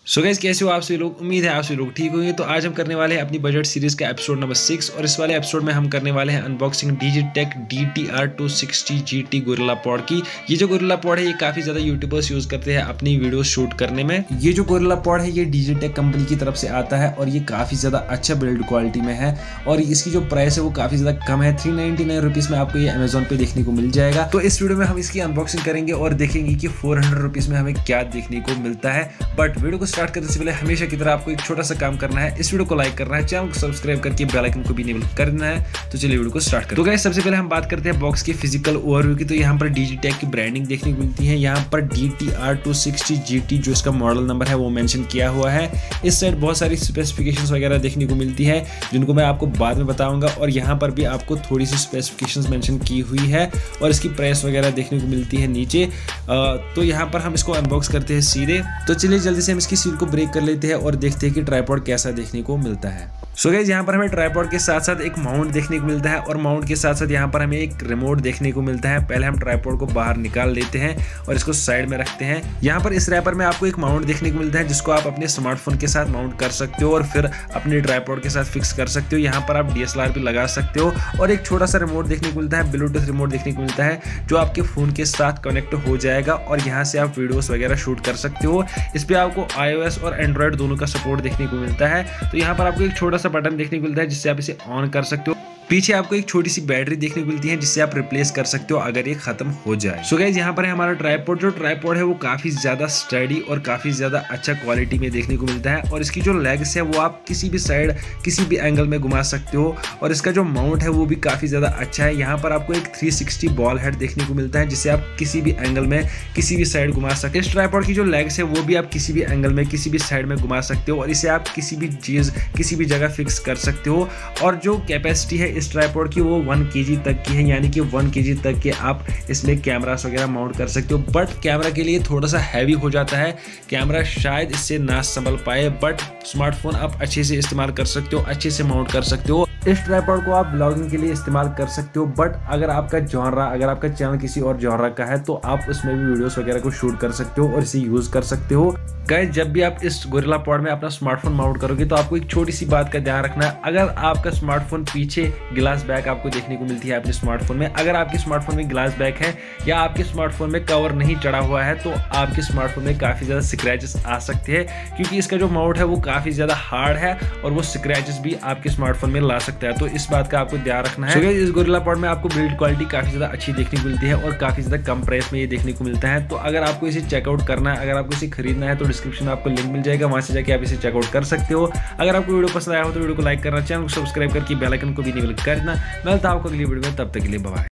So guys, कैसे हो आप सभी लोग। उम्मीद है आप सभी लोग ठीक होंगे। तो आज हम करने वाले हैं अपनी बजट सीरीज का एपिसोड नंबर 6 और इस वाले एपिसोड में हम करने वाले हैं unboxing Digitek DTR 260 GT gorilla pod की। ये जो गोरिल्ला पॉड है ये काफी ज्यादा यूट्यूबर्स यूज करते हैं अपनी वीडियो शूट करने में। ये जो गोरिल्ला पॉड है ये डिजिटेक कंपनी की तरफ से आता है और ये काफी ज्यादा अच्छा बिल्ड क्वालिटी में है और इसकी जो प्राइस है वो काफी ज्यादा कम है। 399 रुपीज में आपको ये अमेजोन पे देखने को मिल जाएगा। तो इस वीडियो में हम इसकी अनबॉक्सिंग करेंगे और देखेंगे कि 400 रुपीज में हमें क्या देखने को मिलता है। बट वीडियो को स्टार्ट करने से पहले हमेशा की तरह आपको एक छोटा सा काम करना है, इस वीडियो को लाइक करना है, चैनल को सब्सक्राइब करके बेल आइकन को भी इनेबल कर देना है। तो चलिए वीडियो को स्टार्ट करते हैं। तो गाइस, सबसे पहले हम बात करते हैं बॉक्स की फिजिकल ओवरव्यू की। तो यहाँ पर डिजिटेक की ब्रांडिंग देखने को मिलती है। यहाँ पर DTR 260 GT जो इसका मॉडल नंबर है वो मेंशन किया हुआ है। इस साइड बहुत सारी स्पेसिफिकेशंस वगैरह देखने को मिलती है जिनको मैं आपको बाद में बताऊंगा और यहाँ पर भी आपको थोड़ी सी स्पेसिफिकेशंस मेंशन की हुई है और इसकी प्राइस वगैरह देखने को मिलती है नीचे। तो यहाँ पर हम इसको अनबॉक्स करते हैं सीधे। तो चलिए जल्दी से हम इसकी सील को ब्रेक कर लेते हैं और देखते हैं कि ट्राइपॉड कैसा देखने को मिलता है। सो गाइस, यहाँ पर हमें ट्राइपॉड के साथ साथ एक माउंट देखने को मिलता है और माउंट के साथ साथ यहाँ पर हमें एक रिमोट देखने को मिलता है। पहले हम ट्राइपॉड को बाहर निकाल लेते हैं और इसको साइड में रखते हैं। यहाँ पर इस रैपर में आपको एक माउंट देखने को मिलता है जिसको आप अपने स्मार्टफोन के साथ माउंट कर सकते हो और फिर अपने ट्राइपॉड के साथ फिक्स कर सकते हो। यहाँ पर आप DSLR भी लगा सकते हो और एक छोटा सा रिमोट देखने को मिलता है, ब्लूटूथ रिमोट देखने को मिलता है जो आपके फोन के साथ कनेक्ट हो जाएगा और यहाँ से आप वीडियोस वगैरह शूट कर सकते हो। इस पे आपको iOS और एंड्रॉइड दोनों का सपोर्ट देखने को मिलता है। तो यहाँ पर आपको एक छोटा सा बटन देखने को मिलता है जिससे आप इसे ऑन कर सकते हो। पीछे आपको एक छोटी सी बैटरी देखने को मिलती है जिससे आप रिप्लेस कर सकते हो अगर ये खत्म हो जाए। सो गाइस, यहाँ पर है हमारा ट्राइपॉड। जो ट्राइपॉड है वो काफी ज्यादा स्टडी और काफी ज्यादा अच्छा क्वालिटी में देखने को मिलता है और इसकी जो लेग्स है वो आप किसी भी साइड किसी भी एंगल में घुमा सकते हो और इसका जो माउंट है वो भी काफी ज्यादा अच्छा है। यहाँ पर आपको एक 360 बॉल हेड देखने को मिलता है जिससे आप किसी भी एंगल में किसी भी साइड घुमा सकते हो। इस ट्राइपॉड की जो लेग्स है वो भी आप किसी भी एंगल में किसी भी साइड में घुमा सकते हो और इसे आप किसी भी चीज किसी भी जगह फिक्स कर सकते हो। और जो कैपेसिटी है इस ट्राइपॉड की वो 1 kg तक की है, यानी कि 1 kg तक के आप इसमें कैमरास वगैरह माउंट कर सकते हो। बट कैमरा के लिए थोड़ा सा हैवी हो जाता है, कैमरा शायद इससे ना संभल पाए। बट स्मार्टफोन आप अच्छे से इस्तेमाल कर सकते हो, अच्छे से माउंट कर सकते हो। इस ट्राइपॉड को आप ब्लॉगिंग के लिए इस्तेमाल कर सकते हो। बट अगर आपका चैनल किसी और जॉनरा का है तो आप उसमें भी वीडियोस वगैरह को शूट कर सकते हो और इसे यूज कर सकते हो। गाइस, जब भी आप इस गोरिल्ला पॉड में अपना स्मार्टफोन माउंट करोगे तो आपको एक छोटी सी बात का ध्यान रखना है। अगर आपका स्मार्टफोन पीछे ग्लास बैक आपको देखने को मिलती है अपने स्मार्टफोन में, अगर आपके स्मार्टफोन में ग्लास बैक है या आपके स्मार्टफोन में कवर नहीं चढ़ा हुआ है तो आपके स्मार्टफोन में काफी ज्यादा स्क्रैचेस आ सकते हैं क्योंकि इसका जो माउंट है वो काफी ज्यादा हार्ड है और वो स्क्रैचेस भी आपके स्मार्टफोन में ला सकता है। तो इस बात का आपको ध्यान रखना है। इस गोरिल्ला पॉड में आपको बिल्ड क्वालिटी काफी ज्यादा अच्छी देखने को मिलती है और काफी ज्यादा कम प्राइस में ये देखने को मिलता है। तो अगर आपको इसे चेकआउट करना है, अगर आपको इसे खरीदना है तो डिस्क्रिप्शन में आपको लिंक मिल जाएगा, वहां से जाके आप इसे चेकआउट कर सकते हो। अगर आपको वीडियो पसंद आया हो तो वीडियो को लाइक करना, चैनल को सब्सक्राइब करके बेल आइकन को भी इनेबल कर देना। मिलता हूं आपको अगली वीडियो में, तब तक के लिए बाय।